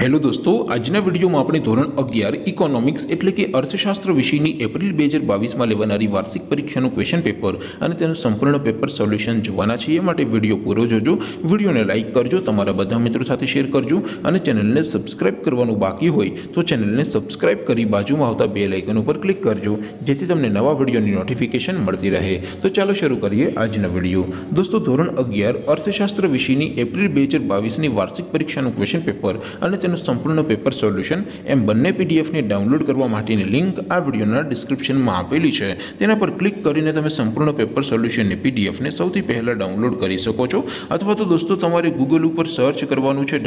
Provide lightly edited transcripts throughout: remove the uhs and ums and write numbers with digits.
Hello दोस्तों, આજના વિડીયોમાં આપણે ધોરણ 11 ઇકોનોમિક્સ એટલે કે અર્થશાસ્ત્ર વિષયની એપ્રિલ 2022માં લેવાનારી વાર્ષિક પરીક્ષાનું ક્વેશ્ચન પેપર અને તેનું સંપૂર્ણ પેપર સોલ્યુશન જોવાના છે। એ માટે વિડીયો પૂરો જોજો, વિડીયોને લાઇક કરજો, તમારા બધા મિત્રો સાથે શેર કરજો અને ચેનલને સબસ્ક્રાઇબ કરવાનું બાકી હોય તો ચેનલને સબસ્ક્રાઇબ કરી બાજુમાં આવતા બેલ આઇકન ઉપર ક્લિક કરજો, જેથી તમને નવા વિડીયોની નોટિફિકેશન મળતી રહે। તો ચાલો શરૂ કરીએ આજનો વિડીયો। દોસ્તો, ધોરણ 11 અર્થશાસ્ત્ર વિષયની એપ્રિલ 2022ની વાર્ષિક પરીક્ષાનું ક્વેશ્ચન પેપર અને તેનું સંપૂર્ણ પેપર સોલ્યુશન એમ બંને પીડીએફને ડાઉનલોડ કરવા માટેની લિંક આ વિડીયોના ડિસ્ક્રિપ્શનમાં આપેલી છે। તેના પર ક્લિક કરીને તમે સંપૂર્ણ પેપર સોલ્યુશનની પીડીએફને સૌથી પહેલા ડાઉનલોડ કરી શકો છો। અથવા તો દોસ્તો તમારે ગૂગલ ઉપર સર્ચ કરવાનું છે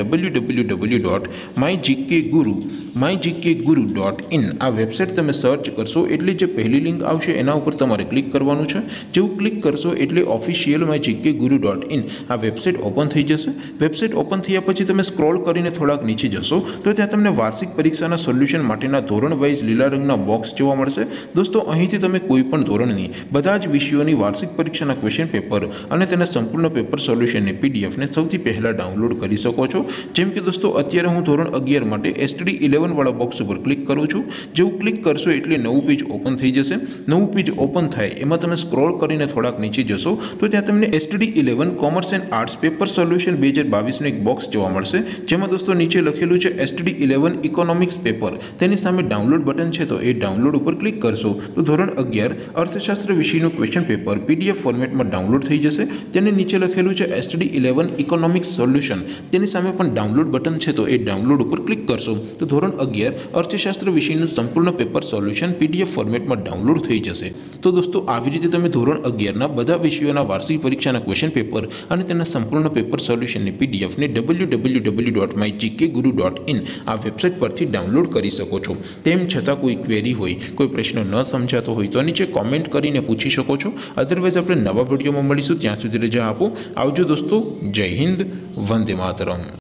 www.mygkguru.in। આ વેબસાઇટ તમે સર્ચ કરશો એટલે જે પહેલી લિંક આવશે એના ઉપર તમારે ક્લિક કરવાનું છે। જેવું ક્લિક કરશો એટલે ઓફિશિયલ mygkguru.in આ વેબસાઇટ ઓપન થઈ જશે। વેબસાઇટ ઓપન થયા પછી તમે સ્ક્રોલ કરીને થોડાક નીચે જશો તો ત્યાં તમને વાર્ષિક પરીક્ષાના સોલ્યુશન માટેના ધોરણ વાઇઝ લીલા રંગના બોક્સ જોવા મળશે। દોસ્તો, અહીંથી તમે કોઈ પણ ધોરણની બધા જ વિષયોની વાર્ષિક પરીક્ષાના ક્વેશ્ચન પેપર અને તેના સંપૂર્ણ પેપર સોલ્યુશનની પીડીએફને સૌથી પહેલા ડાઉનલોડ કરી શકો છો। જેમ કે દોસ્તો, અત્યારે હું ધોરણ 11 માટે STD 11 વાળા બોક્સ ઉપર ક્લિક કરું છું। જેવું ક્લિક કરશો એટલે નવું પેજ ઓપન થઈ જશે। નવું પેજ ઓપન થાય એમાં તમે સ્ક્રોલ કરીને થોડાક નીચે જશો તો ત્યાં તમને STD 11 commerce and arts paper solution 2022નું એક બોક્સ જોવા મળશે, જેમાં દોસ્તો નીચે લખેલું છે STD 11 ઇકોનોમિક્સ પેપર। તેની સામે ડાઉનલોડ બટન છે તો એ ડાઉનલોડ ઉપર ક્લિક કરશો તો ધોરણ 11 અર્થશાસ્ત્ર વિષયનું ક્વેશ્ચન પેપર PDF ફોર્મેટમાં ડાઉનલોડ થઈ જશે। તેની નીચે લખેલું છે STD 11 ઇકોનોમિક્સ સોલ્યુશન। તેની સામે પણ ડાઉનલોડ બટન છે તો એ ડાઉનલોડ ઉપર ક્લિક કરશો તો ધોરણ 11 અર્થશાસ્ત્ર વિષયનું સંપૂર્ણ પેપર સોલ્યુશન PDF ફોર્મેટમાં ડાઉનલોડ થઈ જશે। તો દોસ્તો, આવી રીતે તમે ધોરણ 11ના બધા વિષયોના વાર્ષિક પરીક્ષાના ક્વેશ્ચન પેપર અને તેના સંપૂર્ણ પેપર સોલ્યુશનની પીડીએફને www.mygkguru.in આ વેબસાઇટ પરથી ડાઉનલોડ કરી શકો છો। તેમ છતાં કોઈ ક્વેરી હોય, કોઈ પ્રશ્ન ન સમજાતો હોય તો નીચે કોમેન્ટ કરીને પૂછી શકો છો। અધરવાઇઝ આપણે નવા વિડીયોમાં મળીશું, ત્યાં સુધી રજા આપો। આવજો દોસ્તો, જય હિન્દ, વંદે માતરમ।